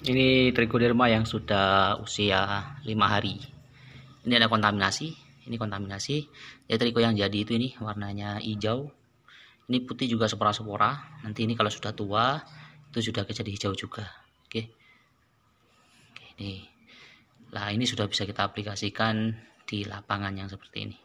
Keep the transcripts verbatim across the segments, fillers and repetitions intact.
Ini tricoderma yang sudah usia lima hari. Ini ada kontaminasi. Ini kontaminasi. Ya, trico yang jadi itu ini warnanya hijau. Ini putih juga spora-spora. Nanti ini kalau sudah tua itu sudah jadi hijau juga. Oke. Oke, ini. Nah, ini sudah bisa kita aplikasikan di lapangan yang seperti ini.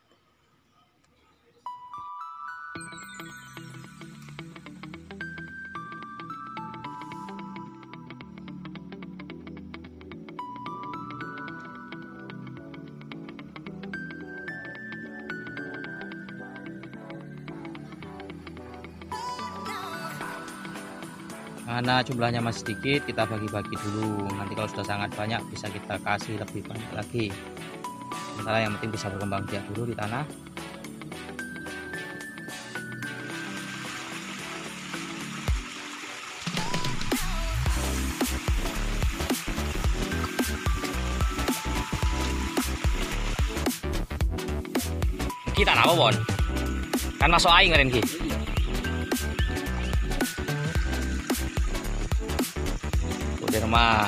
Karena jumlahnya masih sedikit, kita bagi-bagi dulu. Nanti kalau sudah sangat banyak bisa kita kasih lebih banyak lagi. Sementara yang penting bisa berkembang biak dulu di tanah. Kita apa, Bon? Kan masuk air ngeren ki. Tricoderma.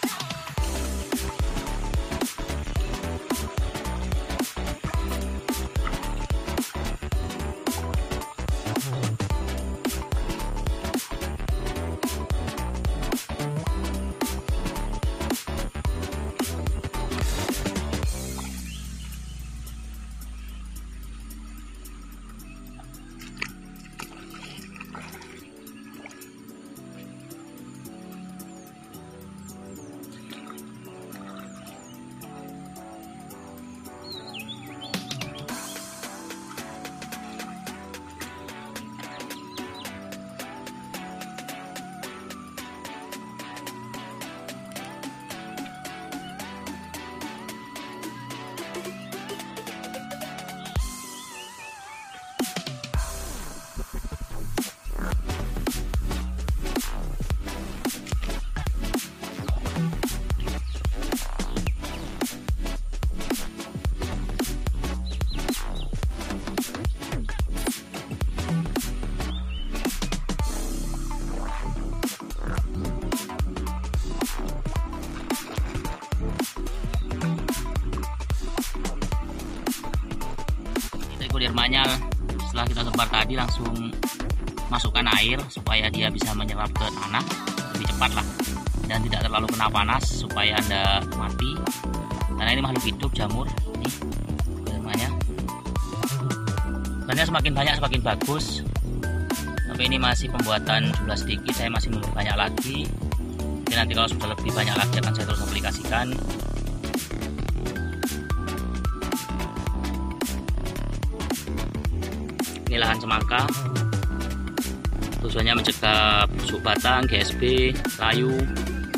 Tricodermanya setelah kita sebar tadi langsung masukkan air supaya dia bisa menyerap ke tanah lebih cepat lah, dan tidak terlalu kena panas supaya Anda mati, karena ini makhluk hidup jamur. Ini tricodermanya sebenarnya semakin banyak semakin bagus, tapi ini masih pembuatan jumlah sedikit, saya masih memperbanyak lagi. Jadi nanti kalau sudah lebih banyak lagi akan saya terus aplikasikan. Ini lahan semangka, tujuannya mencegah busuk batang, G S B, layu,